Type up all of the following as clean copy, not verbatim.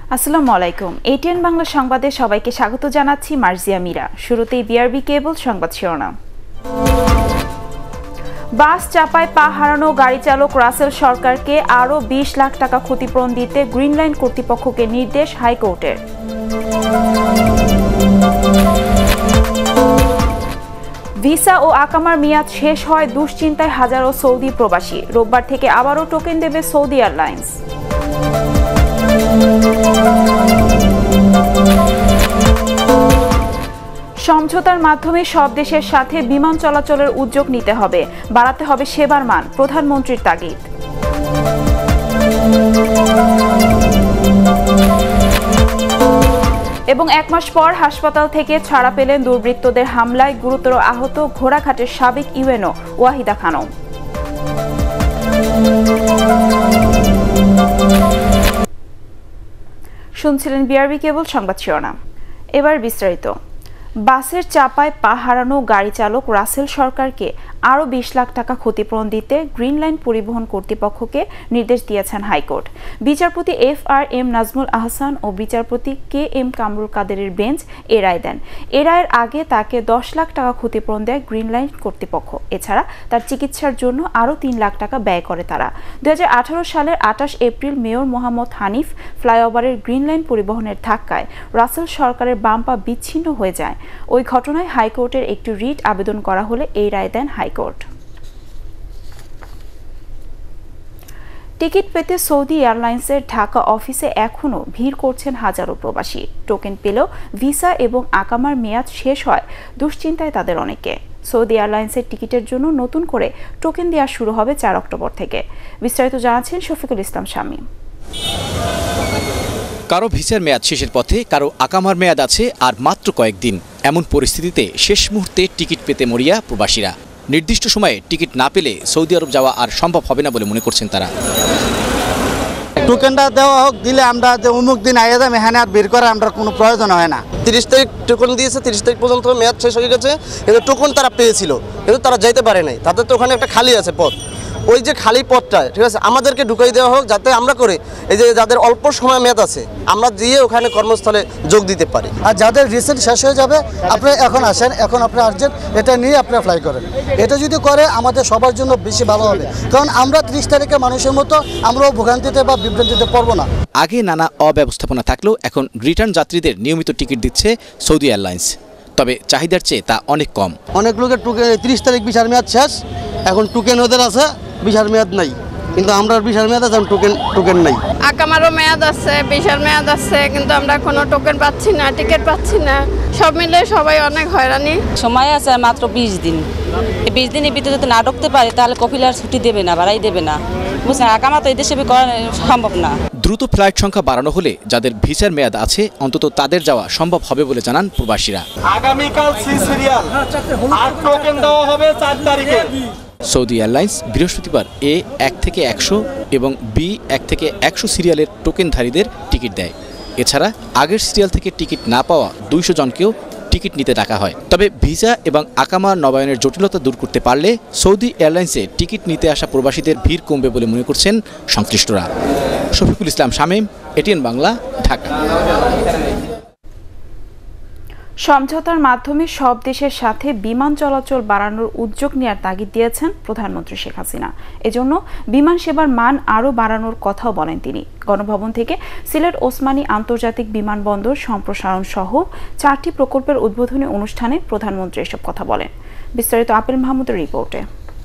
আসসালামু আলাইকুম। এটিএন বাংলা সংবাদে সবাইকে স্বাগত জানাচ্ছি মার্জিয়া মীরা। শুরুতেই বিআরবি কেবল সংবাদ শিরোনাম। বাস চাপায় পা হারানো গাড়ি চালক রাসেল সরকারকে আরও ২০ লাখ টাকা ক্ষতিপূরণ দিতে গ্রিন লাইন কর্তৃপক্ষকে নির্দেশ হাইকোর্টের। ভিসা ও আকামার মেয়াদ শেষ হয় দুশ্চিন্তায় হাজারো সৌদি প্রবাসী। রোববার থেকে আবারও টোকেন দেবে সৌদি এয়ারলাইন্স। সমঝোতার মাধ্যমে সব দেশের সাথে বিমান চলাচলের উদ্যোগ নিতে হবে, বাড়াতে হবে সেবার মান, প্রধানমন্ত্রীর তাগিদ। এবং ১ মাস পর হাসপাতাল থেকে ছাড়া পেলেন দুর্বৃত্তদের হামলায় গুরুতর আহত ঘোড়াঘাটের সাবেক ইউএনও ওয়াহিদা খানম। শুনছিলেন বিআরবি কেবল সংবাদ শিরোনাম। এবার বিস্তারিত। বাসের চাপায় পা হারানো গাড়ি চালক রাসেল সরকারকে আরও ২০ লাখ টাকা ক্ষতিপূরণ দিতে গ্রিন লাইন পরিবহন কর্তৃপক্ষকে নির্দেশ দিয়েছেন হাইকোর্ট। বিচারপতি FRM নাজমুল আহসান ও বিচারপতি KM কামরুল কাদেরের বেঞ্চ এ রায় দেন। এ রায়ের আগে তাকে ১০ লাখ টাকা ক্ষতিপূরণ দেয় গ্রিন লাইন কর্তৃপক্ষ। এছাড়া তার চিকিৎসার জন্য আরও ৩ লাখ টাকা ব্যয় করে তারা। ২০১৮ সালের ২৮ এপ্রিল মেয়র মোহাম্মদ হানিফ ফ্লাইওভারের গ্রিন লাইন পরিবহনের ধাক্কায় রাসেল সরকারের বাম পা বিচ্ছিন্ন হয়ে যায়। ওই ঘটনায় হাইকোর্টের একটি রিট আবেদন করা হলে এই রায় দেন হাইকোর্ট। টিকিট পেতে সৌদি এয়ারলাইন্সের ঢাকা অফিসে এখনও ভিড় করছেন হাজারো প্রবাসী। টোকেন পেলেও ভিসা এবং আকামার মেয়াদ শেষ হয় দুশ্চিন্তায় তাদের অনেকে। সৌদি এয়ারলাইন্সের টিকিটের জন্য নতুন করে টোকেন দেওয়া শুরু হবে ৪ অক্টোবর থেকে। বিস্তারিত জানাচ্ছেন শফিকুল ইসলাম শামীম। কারো ভিসার মেয়াদ শেষের পথে, কারো আকামার মেয়াদ আছে আর মাত্র কয়েকদিন। এমন পরিস্থিতিতে শেষ মুহূর্তে টিকিট পেতে মরিয়া প্রবাসীরা। নির্দিষ্ট সময়ে টিকিট না পেলে সৌদি আরব যাওয়া আর সম্ভব হবে না বলে মনে করছেন তারা। টোকেনটা দেওয়া হোক, দিলে আমরা যে অমুক দিন আইয়া যাবে এখানে আর বের করার আমরা কোনো প্রয়োজন হয় না। ৩০ তারিখ টোকেন দিয়েছে, ৩০ তারিখ পর্যন্ত মেয়াদ শেষ হয়ে গেছে, কিন্তু টোকেন তারা পেয়েছিল, কিন্তু তারা যাইতে পারে নাই। তাদের তো ওখানে একটা খালি আছে পথ, ওই যে খালি পথটা ঠিক আছে আমাদেরকে ঢুকাই দেওয়া হোক, যাতে আমরা করে এই যে যাদের অল্প সময় মেয়াদ আছে আমরা দিয়ে ওখানে কর্মস্থলে যোগ দিতে পারি। আর যাদের রিসেন্ট শেষ হয়ে যাবে আপনি এখন আসেন, এখন আপনি আর্জেন্ট এটা নিয়ে আপনি অ্যাপ্লাই করেন। এটা যদি করে আমাদের সবার জন্য বেশি ভালো হবে, কারণ আমরা ৩০ তারিখে মানুষের মতো আমরাও ভোগান্তিতে বা বিভ্রান্তিতে পড়বো না। আগে নানা অব্যবস্থাপনা থাকলেও এখন রিটার্ন যাত্রীদের নিয়মিত টিকিট দিচ্ছে সৌদি এয়ারলাইন্স, তবে চাহিদার চেয়ে তা অনেক কম। অনেক লোকের ৩০ তারিখ ভিসার মেয়াদ শেষ, এখন টোকেন ওদের আছে, ভিসার মেয়াদ নাই, কিন্তু আমরা ভিসার মেয়াদ আছে, টোকেন নাই। আকামারও মেয়াদ আছে, ভিসার মেয়াদ আছে, কিন্তু আমরা কোনো টোকেন পাচ্ছি না, টিকিট পাচ্ছি না। সব মিলে সবাই অনেক হয়রানি। সময় আছে মাত্র ২০ দিন। এই ২০ দিনের ভিতরে যদি না ঢুকতে পারে তাহলে কপিলার ছুটি দেবে না, বাড়াই দেবে না, বুঝছেন। আকামা তো এই দেশে করা সম্ভব না। দ্রুত ফ্লাইট সংখ্যা বাড়ানো হলে যাদের ভিসার মেয়াদ আছে অন্তত তাদের যাওয়া সম্ভব হবে বলে জানান প্রবাসীরা। আগামীকাল সি সিরিয়াল আর টোকেন দেওয়া হবে ৪ তারিখে। সৌদি এয়ারলাইন্স বৃহস্পতিবার A ১ থেকে ১০০ এবং B ১ থেকে ১০০ সিরিয়ালের টোকেনধারীদের টিকিট দেয়। এছাড়া আগের সিরিয়াল থেকে টিকিট না পাওয়া ২০০ জনকেও টিকিট নিতে ডাকা হয়। তবে ভিসা এবং আকামা নবায়নের জটিলতা দূর করতে পারলে সৌদি এয়ারলাইন্সে টিকিট নিতে আসা প্রবাসীদের ভিড় কমবে বলে মনে করছেন সংশ্লিষ্টরা। শফিকুল ইসলাম শামীম, এটিএন বাংলা, ঢাকা। সমঝোতার মাধ্যমে সব দেশের সাথে বিমান চলাচল বাড়ানোর উদ্যোগ নেওয়ার তাগিদ দিয়েছেন প্রধানমন্ত্রী শেখ হাসিনা। এজন্য বিমান সেবার মান আরও বাড়ানোর কথাও বলেন তিনি। গণভবন থেকে সিলেট ওসমানী আন্তর্জাতিক বিমানবন্দর সম্প্রসারণ সহ 4টি প্রকল্পের উদ্বোধনী অনুষ্ঠানে প্রধানমন্ত্রী এসব কথা বলেন। বিস্তারিত আপেল মাহমুদের রিপোর্টে।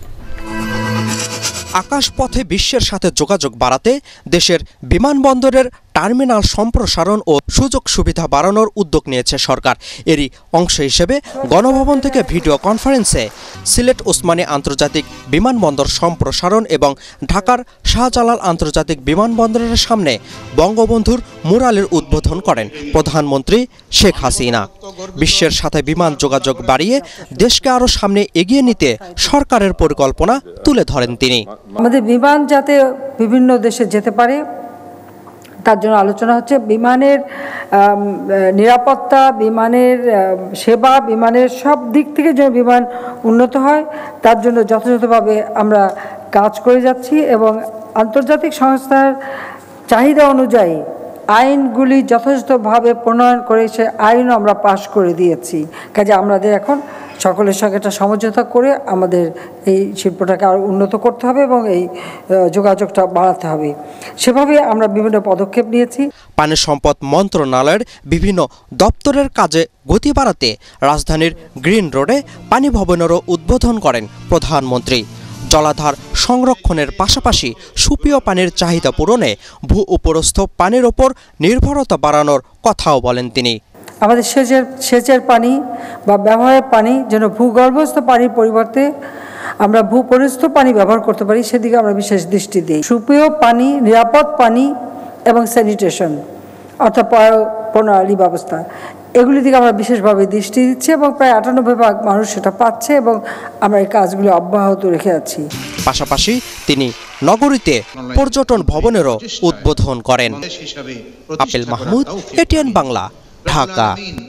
আকাশপথে বিশ্বের সাথে যোগাযোগ বাড়াতে দেশের বিমানবন্দরের টার্মিনাল সম্প্রসারণ ও সুযোগ সুবিধা বাড়ানোর উদ্যোগ নিয়েছে সরকার। এরই অংশ হিসেবে গণভবন থেকে ভিডিও কনফারেন্সে সিলেট ওসমানী আন্তর্জাতিক বিমানবন্দর সম্প্রসারণ এবং ঢাকার শাহজালাল আন্তর্জাতিক বিমানবন্দরের সামনে বঙ্গবন্ধুর মুরালের উদ্বোধন করেন প্রধানমন্ত্রী শেখ হাসিনা। বিশ্বের সাথে বিমান যোগাযোগ বাড়িয়ে দেশকে আরও সামনে এগিয়ে নিতে সরকারের পরিকল্পনা তুলে ধরেন তিনি। আমাদের বিমান যাতে বিভিন্ন দেশে যেতে পারে তার জন্য আলোচনা হচ্ছে। বিমানের নিরাপত্তা, বিমানের সেবা, বিমানের সব দিক থেকে যেন বিমান উন্নত হয় তার জন্য যথাযথভাবে আমরা কাজ করে যাচ্ছি এবং আন্তর্জাতিক সংস্থার চাহিদা অনুযায়ী আইনগুলি যথাযথভাবে প্রণয়ন করে সে আইনও আমরা পাশ করে দিয়েছি। কাজে আমাদের এখন সকলের সঙ্গে একটা সমঝোতা করে আমাদের এই শিল্পটাকে আরও উন্নত করতে হবে এবং এই যোগাযোগটা বাড়াতে হবে। সেভাবে আমরা বিভিন্ন পদক্ষেপ নিয়েছি। পানি সম্পদ মন্ত্রণালয়ের বিভিন্ন দপ্তরের কাজে গতি বাড়াতে রাজধানীর গ্রিন রোডে পানি ভবনেরও উদ্বোধন করেন প্রধানমন্ত্রী। জলাধার সংরক্ষণের পাশাপাশি সুপেয় পানির চাহিদা পূরণে ভূ-উপরস্থ পানির ওপর নির্ভরতা বাড়ানোর কথাও বলেন তিনি। আমাদের সেচের পানি বা ব্যবহারের পানি যেন ভূগর্ভস্থ পানির পরিবর্তে আমরা ভূপরিস্থ পানি ব্যবহার করতে পারি, সেদিকে আমরা বিশেষ দৃষ্টি দিই। সুপেয় পানি, নিরাপদ পানি এবং স্যানিটেশন অর্থাৎ প্রণালী ব্যবস্থা, এগুলির দিকে আমরা বিশেষভাবে দৃষ্টি দিচ্ছি এবং প্রায় ৯৮% মানুষ সেটা পাচ্ছে এবং আমরা এই কাজগুলো অব্যাহত রেখে আছি। পাশাপাশি তিনি নগরীতে পর্যটন ভবনেরও উদ্বোধন করেন। আপেল মাহমুদ, এটিএন বাংলা, ঢাকা।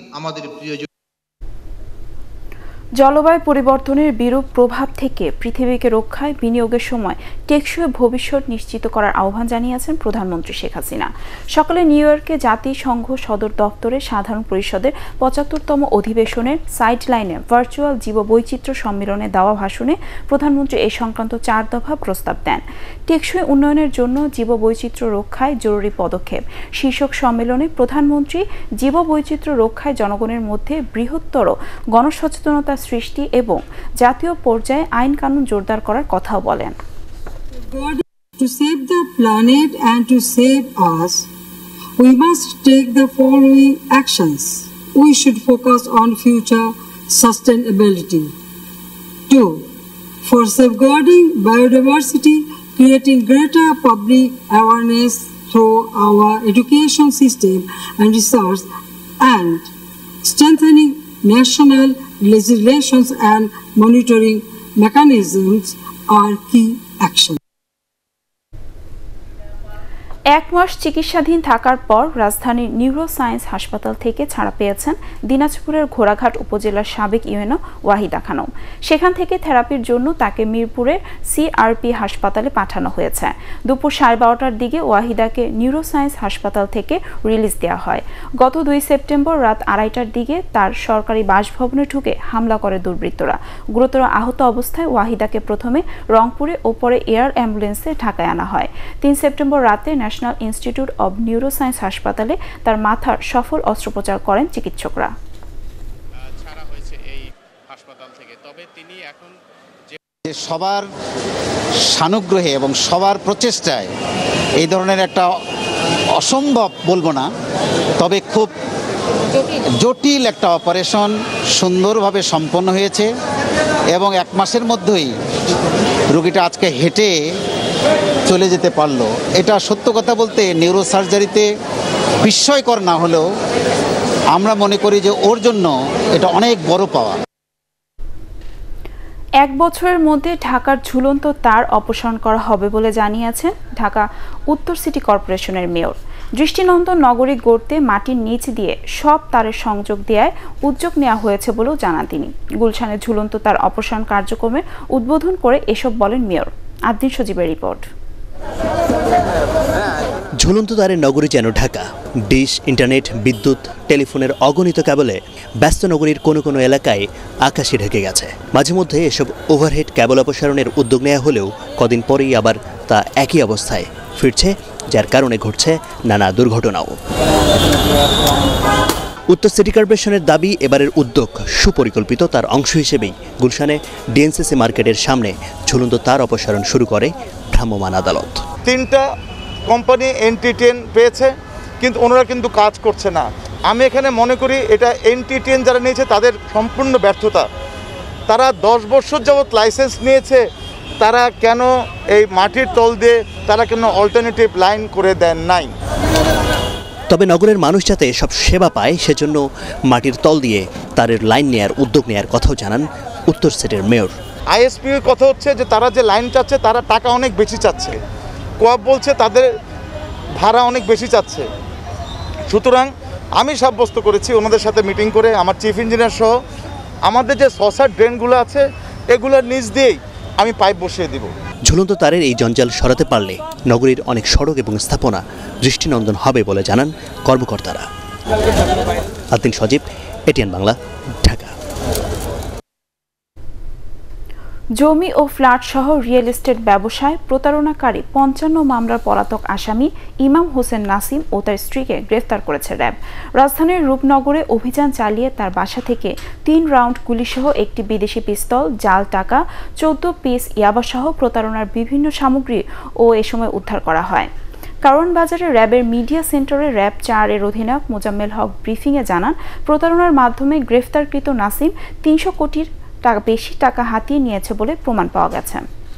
জলবায়ু পরিবর্তনের বিরূপ প্রভাব থেকে পৃথিবীকে রক্ষায় বিনিয়োগের সময় টেকসই ভবিষ্যৎ নিশ্চিত করার আহ্বান জানিয়েছেন প্রধানমন্ত্রী শেখ হাসিনা। সকালে নিউ ইয়র্কে জাতিসংঘ সদর দপ্তরে সাধারণ পরিষদের ৭৫তম অধিবেশনের সাইডলাইনে ভার্চুয়াল জীববৈচিত্র্য সম্মেলনে দেওয়া ভাষণে প্রধানমন্ত্রী এই সংক্রান্ত ৪ দফা প্রস্তাব দেন। টেকসই উন্নয়নের জন্য জীববৈচিত্র্য রক্ষায় জরুরি পদক্ষেপ শীর্ষক সম্মেলনে প্রধানমন্ত্রী জীববৈচিত্র্য রক্ষায় জনগণের মধ্যে বৃহত্তর গণসচেতনতা সৃষ্টি এবং জাতীয় পর্যায়ে আইন কানুন জোরদার করার কথাও বলেন। To save the planet and to save us, we must take the following actions. We should focus on future sustainability. 2. For safeguarding biodiversity, creating greater public awareness through our education system and research, and strengthening national legislations and monitoring mechanisms are key actions. ১ মাস চিকিৎসাধীন থাকার পর রাজধানীর neuroscience হাসপাতাল থেকে ছাড়া পেয়েছেন দিনাজপুরের ঘোড়াঘাট উপজেলার সাবেক ইউএনও ওয়াহিদা খানম। সেখান থেকে থেরাপির জন্য তাকে মিরপুরের সিআরপি হাসপাতালে পাঠানো হয়েছে। দুপুর 12:30টার দিকে ওয়াহিদাকে নিউরোসায়েন্স হাসপাতাল থেকে রিলিজ দেওয়া হয়। গত 2 সেপ্টেম্বর রাত 2:30টার দিকে তার সরকারি বাসভবনে ঢুকে হামলা করে দুর্বৃত্তরা। গুরুতর আহত অবস্থায় ওয়াহিদাকে প্রথমে রংপুরে ও পরে এয়ার অ্যাম্বুলেন্সে ঢাকায় আনা হয়। 3 সেপ্টেম্বর রাতে ন্যাশনাল ইনস্টিটিউট অব নিউরোসায়েন্স হাসপাতালে তার মাথার সফল অস্ত্রোপচার করেন চিকিৎসকরা। ছাড়া হয়েছে এই হাসপাতাল থেকে, তবে তিনি এখন সবার সানুগ্রহে এবং সবার প্রচেষ্টায় এই ধরনের একটা অসম্ভব বলবো না, তবে খুব জটিল একটা অপারেশন সুন্দরভাবে সম্পন্ন হয়েছে এবং 1 মাসের মধ্যেই রোগীটা আজকে হেঁটে চলে যেতে পারলো। এটা সত্য কথা বলতে নিউরোসার্জারিতে বিস্ময়কর না হলেও আমরা মনে করি যে ওর জন্য এটা অনেক বড় পাওয়া। 1 বছরের মধ্যে ঢাকার ঝুলন্ত তার অপসারণ করা হবে বলে জানিয়েছেন ঢাকা উত্তর সিটি কর্পোরেশনের মেয়র। দৃষ্টিনন্দন নগরী গড়তে মাটির নিচ দিয়ে সব তারের সংযোগ দেওয়ায় উদ্যোগ নেওয়া হয়েছে বলেও জানান তিনি। গুলশানের ঝুলন্ত তার অপসারণ কার্যক্রমের উদ্বোধন করে এসব বলেন মেয়র। আদিন সজীবের রিপোর্ট। ঝুলন্ত তারের নগরী যেন ঢাকা। ডিশ, ইন্টারনেট, বিদ্যুৎ, টেলিফোনের অগণিত কেবলে ব্যস্ত নগরীর কোনো কোনো এলাকায় আকাশে ঢেকে গেছে। মাঝে মধ্যে এসব ওভারহেড কেবল অপসারণের উদ্যোগ নেওয়া হলেও কদিন পরেই আবার তা একই অবস্থায় ফিরছে, যার কারণে ঘটছে নানা দুর্ঘটনাও। উত্তর সিটি কর্পোরেশনের দাবি, এবারের উদ্যোগ সুপরিকল্পিত। তার অংশ হিসেবেই গুলশানে ডিএনসিসি মার্কেটের সামনে ঝুলন্ত তার অপসারণ শুরু করে ভ্রাম্যমাণ আদালত। 3টা কোম্পানি NT10 পেয়েছে, কিন্তু ওনারা কিন্তু কাজ করছে না। আমি এখানে মনে করি এটা NT10 যারা নিয়েছে তাদের সম্পূর্ণ ব্যর্থতা। তারা 10 বছর যাবৎ লাইসেন্স নিয়েছে, তারা কেন এই মাটির তল দিয়ে তারা কেন অল্টারনেটিভ লাইন করে দেন নাই? তবে নগরের মানুষ যাতে সব সেবা পায় সেজন্য মাটির তল দিয়ে তারের লাইন নেয়ার উদ্যোগ নেয়ার কথাও জানান উত্তর সিটির মেয়র। আইএসপির কথা হচ্ছে যে তারা যে লাইন চাচ্ছে তারা টাকা অনেক বেশি চাচ্ছে, কোঅপ বলছে তাদের ভাড়া অনেক বেশি চাচ্ছে। সুতরাং আমি সাব্যস্ত করেছি ওনাদের সাথে মিটিং করে, আমার চিফ ইঞ্জিনিয়ার সহ, আমাদের যে সসার ড্রেনগুলো আছে এগুলোর নিচ দিয়েই আমি পাইপ বসিয়ে দিব। ঝুলন্ত তারের এই জঞ্জাল সরাতে পারলে নগরীর অনেক সড়ক এবং স্থাপনা দৃষ্টিনন্দন হবে বলে জানান কর্মকর্তারা। আদিন সজীব, এটিএন বাংলা, ঢাকা। জমি ও ফ্ল্যাট সহ রিয়েল এস্টেট ব্যবসায় প্রতারণাকারী ৫৫ মামলার পলাতক আসামি ইমাম হোসেন নাসিম ও তার স্ত্রীকে গ্রেফতার করেছে র্যাব। রাজধানীর রূপনগরে অভিযান চালিয়ে তার বাসা থেকে ৩ রাউন্ড গুলিসহ একটি বিদেশি পিস্তল, জাল টাকা, ১৪ পিস ইয়াবাসহ প্রতারণার বিভিন্ন সামগ্রী ও এ সময় উদ্ধার করা হয়। কারণ বাজারে র্যাবের মিডিয়া সেন্টারে র্যাব ৪-এর অধিনায়ক মোজাম্মেল হক ব্রিফিংয়ে জানান, প্রতারণার মাধ্যমে গ্রেফতারকৃত নাসিম ৩০০ কোটির বেশি টাকা হাতিয়ে নিয়েছে বলে প্রমাণ পাওয়া গেছে।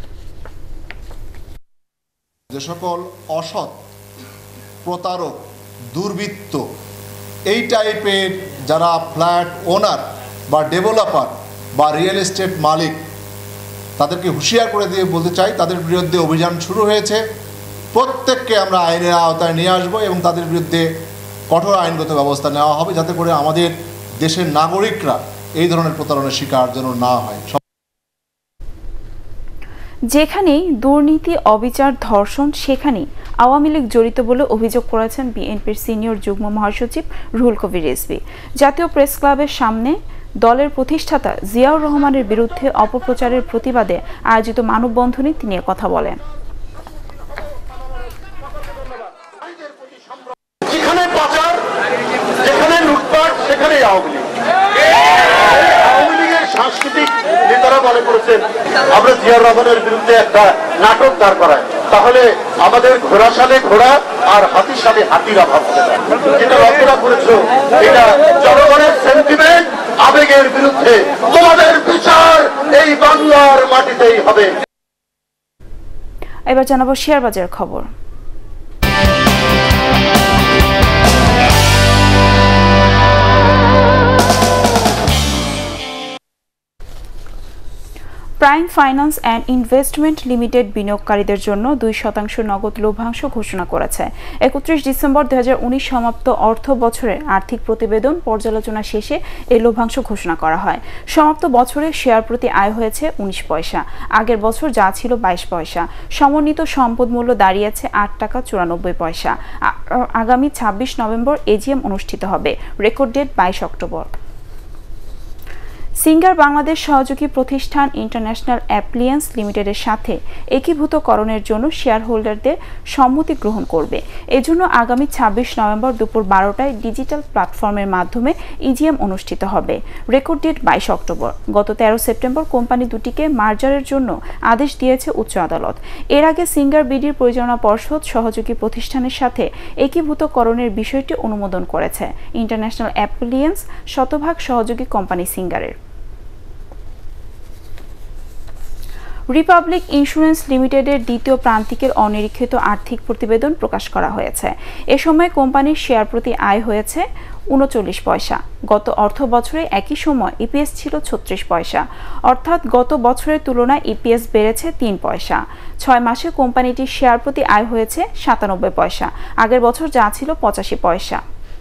যে সকল অসৎ, প্রতারক, দুর্বৃত্ত এই টাইপের যারা ফ্ল্যাট ওনার বা ডেভেলপার বা রিয়েল এস্টেট মালিক, তাদেরকে হুঁশিয়ার করে দিয়ে বলতে চাই, তাদের বিরুদ্ধে অভিযান শুরু হয়েছে। প্রত্যেককে আমরা আইনের আওতায় নিয়ে আসবো এবং তাদের বিরুদ্ধে কঠোর আইনগত ব্যবস্থা নেওয়া হবে, যাতে করে আমাদের দেশের নাগরিকরা এই ধরনের প্রতারণার শিকার যেন না হয়। যেখানেই দুর্নীতি, অবিচার, ধর্ষণ, সেখানেই আওয়ামী লীগ জড়িত বলে অভিযোগ করেছেন বিএনপির সিনিয়র যুগ্ম মহাসচিব রুহুল কবির রিজভী। জাতীয় প্রেস ক্লাবের সামনে দলের প্রতিষ্ঠাতা জিয়াউর রহমানের বিরুদ্ধে অপপ্রচারের প্রতিবাদে আয়োজিত মানববন্ধনে তিনি কথা বলেন। যেখানে পাচার, যেখানে লুটপাট, সেখানেই আওয়ামী লীগ। আওয়ামী লীগের সাংস্কৃতিক নেতারা মনে করেছেন আমরা জিয়াউর রহমানের বিরুদ্ধে একটা নাটক দাঁড় করাই, তাহলে আমাদের ঘোড়া সালে ঘোড়া আর হাতি সালে হাতির অভাব হবে না। যেটা রচনা করেছ এটা জনগণের সেন্টিমেন্ট, আবেগের বিরুদ্ধে। তোমাদের বিচার এই বাংলার মাটিতেই হবে। এবার জানাবো শেয়ার বাজার খবর। Prime Finance and Investment Limited বিনিয়োগকারীদের জন্য 2% নগদ লভ্যাংশ ঘোষণা করেছে। 31 ডিসেম্বর 2019 সমাপ্ত অর্থ বছরের আর্থিক প্রতিবেদন পর্যালোচনা শেষে এই লভ্যাংশ ঘোষণা করা হয়। সমাপ্ত বছরে শেয়ার প্রতি আয় হয়েছে 19 পয়সা, আগের বছর যা ছিল 22 পয়সা। সমন্বিত সম্পদ মূল্য দাঁড়িয়েছে 8 টাকা 94 পয়সা। আগামী 26 নভেম্বর এজিএম অনুষ্ঠিত হবে। Record date 22 October. Singer Bangladesh সহযোগী প্রতিষ্ঠান ইন্টারন্যাশনাল অ্যাপ্লিয়েন্স লিমিটেডের সাথে একীভূতকরণের জন্য শেয়ার হোল্ডারদের সম্মতি গ্রহণ করবে। এজন্য আগামী 26 নভেম্বর দুপুর 12টায় ডিজিটাল প্ল্যাটফর্মের মাধ্যমে ইজিএম অনুষ্ঠিত হবে। Record date 22 October. গত 13 সেপ্টেম্বর কোম্পানি দুটিকে মার্জারের জন্য আদেশ দিয়েছে উচ্চ আদালত। এর আগে সিঙ্গার বিডির পরিচালনা পর্ষদ সহযোগী প্রতিষ্ঠানের সাথে একীভূতকরণের বিষয়টি অনুমোদন করেছে। ইন্টারন্যাশনাল অ্যাপ্লিয়েন্স শতভাগ সহযোগী কোম্পানি সিঙ্গারের। রিপাবলিক ইন্স্যুরেন্স লিমিটেডের দ্বিতীয় প্রান্তিকের অনিরীক্ষিত আর্থিক প্রতিবেদন প্রকাশ করা হয়েছে। এ সময় কোম্পানির শেয়ার প্রতি আয় হয়েছে 39 পয়সা। গত অর্থ বছরে একই সময় ইপিএস ছিল 36 পয়সা, অর্থাৎ গত বছরের তুলনায় ইপিএস বেড়েছে 3 পয়সা। 6 মাসে কোম্পানিটির শেয়ার প্রতি আয় হয়েছে 97 পয়সা, আগের বছর যা ছিল 85 পয়সা।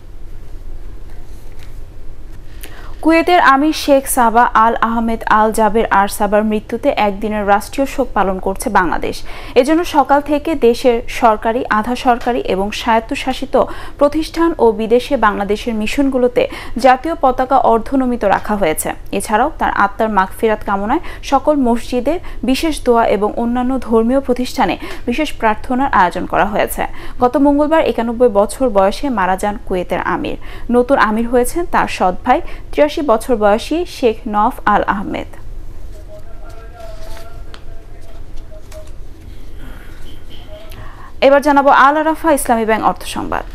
কুয়েতের আমির শেখ সাবা আল আহমেদ আল জাবের আর সাবার মৃত্যুতে একদিনের রাষ্ট্রীয় শোক পালন করছে বাংলাদেশ। এজন্য সকাল থেকে দেশের সরকারি, আধা সরকারি এবং স্বায়ত্তশাসিত প্রতিষ্ঠান ও বিদেশে বাংলাদেশের মিশনগুলোতে জাতীয় পতাকা অর্ধনমিত রাখা হয়েছে। এছাড়াও তার আত্মার মাগফিরাত কামনায় সকল মসজিদে বিশেষ দোয়া এবং অন্যান্য ধর্মীয় প্রতিষ্ঠানে বিশেষ প্রার্থনার আয়োজন করা হয়েছে। গত মঙ্গলবার 91 বছর বয়সে মারা যান কুয়েতের আমির। নতুন আমির হয়েছেন তার সৎ ভাই 83 বছর বয়সী শেখ নওফ আল আহমেদ। এবার জানাবো আল আরাফা ইসলামী ব্যাংক অর্থ সংবাদ।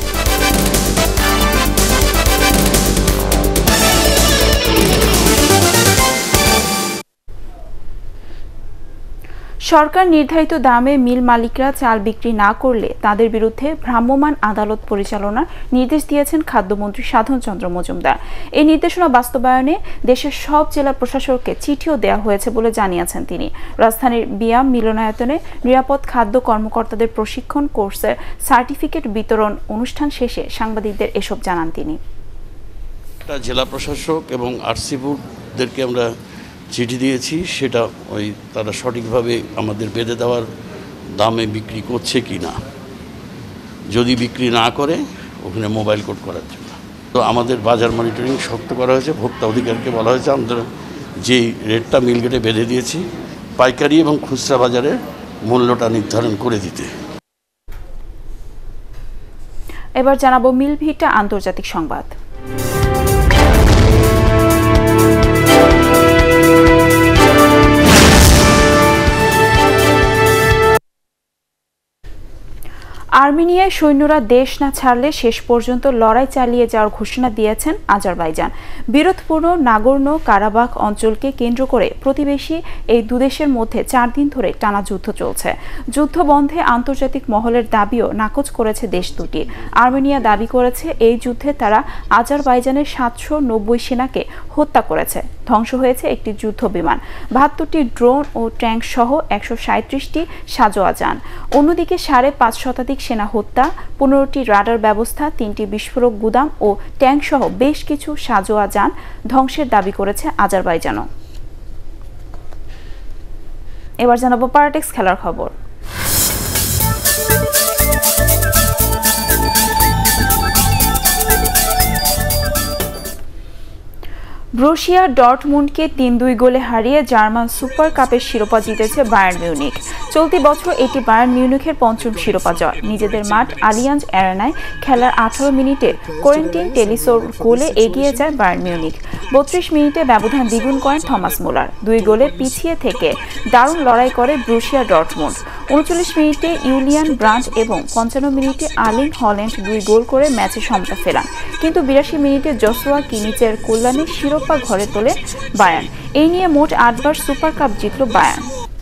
সরকার নির্ধারিত দামে মিল মালিকরা চাল বিক্রি না করলে তাদের বিরুদ্ধে ভ্রাম্যমাণ আদালত পরিচালনার নির্দেশ দিয়েছেন খাদ্যমন্ত্রী সাধন চন্দ্র মজুমদার। এই নির্দেশনা বাস্তবায়নে দেশের সব জেলা প্রশাসককে চিঠিও দেওয়া হয়েছে বলে জানিয়েছেন তিনি। রাজধানীর বিয়াম মিলনায়তনে নিরাপদ খাদ্য কর্মকর্তাদের প্রশিক্ষণ কোর্সের সার্টিফিকেট বিতরণ অনুষ্ঠান শেষে সাংবাদিকদের এসব জানান তিনি। জেলা প্রশাসক এবং আরসি বোর্ডদেরকে আমরা চিঠি দিয়েছি, সেটা ওই তারা সঠিকভাবে আমাদের বেঁধে দেওয়ার দামে বিক্রি করছে কি না। যদি বিক্রি না করে ওখানে মোবাইল কোড করার জন্য। তো আমাদের বাজার মনিটরিং শক্ত করা হয়েছে। ভোক্তা অধিকারকে বলা হয়েছে আমাদের যেই রেটটা মিল গেটে বেঁধে দিয়েছি, পাইকারি এবং খুচরা বাজারে মূল্যটা নির্ধারণ করে দিতে। এবার জানাবো মিলভিটা আন্তর্জাতিক সংবাদ। আর্মেনিয়ায় সৈন্যরা দেশ না ছাড়লে শেষ পর্যন্ত লড়াই চালিয়ে যাওয়ার ঘোষণা দিয়েছেন আজারবাইজান। বিরোধপূর্ণ নাগোর্নো কারাবাখ অঞ্চলকে কেন্দ্র করে প্রতিবেশী এই দুদেশের মধ্যে 4 দিন ধরে টানা যুদ্ধ চলছে। যুদ্ধ বন্ধে আন্তর্জাতিক মহলের দাবিও নাকচ করেছে দেশ দুটি। আর্মেনিয়া দাবি করেছে এই যুদ্ধে তারা আজারবাইজানের 790 সেনাকে হত্যা করেছে। ধ্বংস হয়েছে একটি যুদ্ধ বিমান, 72টি ড্রোন ও ট্যাঙ্ক সহ 137টি সাজোয়া যান। অন্যদিকে 5.5 শতাধিক সেনা হত্যা, 15টি রাডার ব্যবস্থা, 3টি বিস্ফোরক গুদাম ও ট্যাঙ্ক সহ বেশ কিছু সাজোয়া যান ধ্বংসের দাবি করেছে আজারবাইজানও। এবার জানাবো প্যারাটেক্স খেলার খবর। ব্রুসিয়া ডর্টমুন্ডকে 3-2 গোলে হারিয়ে জার্মান সুপার কাপের শিরোপা জিতেছে বায়ার্ন মিউনিখ। চলতি বছর এটি বায়ার্ন মিউনিখের 5ম শিরোপা জয়। নিজেদের মাঠ আলিয়াঞ্জ অ্যারেনায় খেলার 18 মিনিটে কোরেন্টিন টেলিসোর গোলে এগিয়ে যায় বায়ার্ন মিউনিখ। 32 মিনিটে ব্যবধান দ্বিগুণ করেন থমাস মুলার। 2 গোলে পিছিয়ে থেকে দারুণ লড়াই করে ব্রুসিয়া ডর্টমুন্ড। 39 মিনিটে ইউলিয়ান ব্রান্ট এবং 55 মিনিটে আর্লিং হল্যান্ড 2 গোল করে ম্যাচে সমতা ফেরান। কিন্তু 82 মিনিটে জসুয়া কিমিচের কল্যাণে শিরোপা ঘরে তোলে বায়ার্ন। এই নিয়ে মোট 8 বার সুপার কাপ জিতল বায়ার্ন।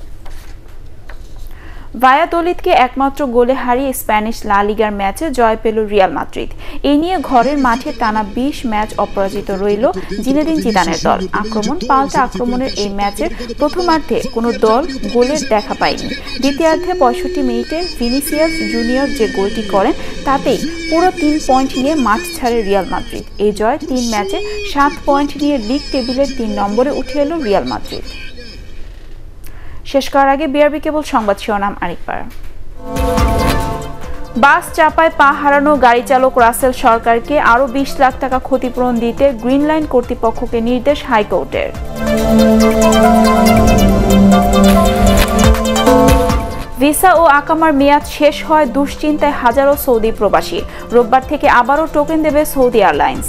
ভায়াদোলিদকে একমাত্র গোলে হারিয়ে স্প্যানিশ লা লিগার ম্যাচে জয় পেল রিয়াল মাদ্রিদ। এই নিয়ে ঘরের মাঠে টানা 20 ম্যাচ অপরাজিত রইল জিনেদিন জিদানের দল। আক্রমণ পাল্টা আক্রমণের এই ম্যাচের প্রথমার্ধে কোনো দল গোলের দেখা পায়নি। দ্বিতীয়ার্ধে 65 মিনিটে ভিনিসিয়াস জুনিয়র যে গোলটি করেন তাতেই পুরো 3 পয়েন্ট নিয়ে মাঠ ছাড়ে রিয়াল মাদ্রিদ। এই জয় 3 ম্যাচে 7 পয়েন্ট নিয়ে লিগ টেবিলের 3 নম্বরে উঠে এলো রিয়াল মাদ্রিদ। শেষ করার আগে বিআরবি কেবল সংবাদ শিরোনাম আরেকবার। বাস চাপায় পা হারানো গাড়ি চালক রাসেল সরকারকে আরও 20 লাখ টাকা ক্ষতিপূরণ দিতে গ্রিন লাইন কর্তৃপক্ষকে নির্দেশ হাইকোর্টের। ভিসা ও আকামার মেয়াদ শেষ হয় দুশ্চিন্তায় হাজারো সৌদি প্রবাসী। রোববার থেকে আবারও টোকেন দেবে সৌদি এয়ারলাইন্স।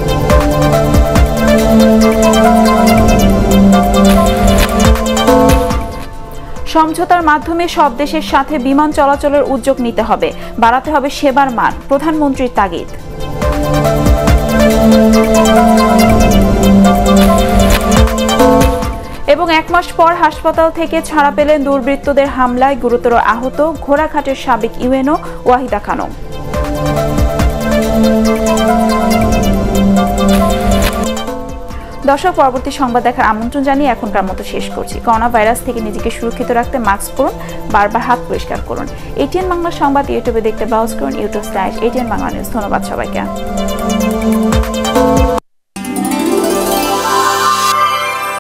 সমঝোতার মাধ্যমে সব দেশের সাথে বিমান চলাচলের উদ্যোগ নিতে হবে, বাড়াতে হবে সেবার মান, প্রধানমন্ত্রীর তাগিদ। এবং 1 মাস পর হাসপাতাল থেকে ছাড়া পেলেন দুর্বৃত্তদের হামলায় গুরুতর আহত ঘোড়াঘাটের সাবেক ইউএনও ওয়াহিদা খানম। দর্শক, পরবর্তী সংবাদ দেখার আমন্ত্রণ জানিয়ে এখনকার মতো শেষ করছি। করোনা ভাইরাস থেকে নিজেকে সুরক্ষিত রাখতে মাস্ক পরুন, বারবার হাত পরিষ্কার করুন। এটিএন বাংলা সংবাদ ইউটিউবে দেখতে ব্রাউজ করুন youtube/ATN বাংলা নিউজ। ধন্যবাদ সবাইকে।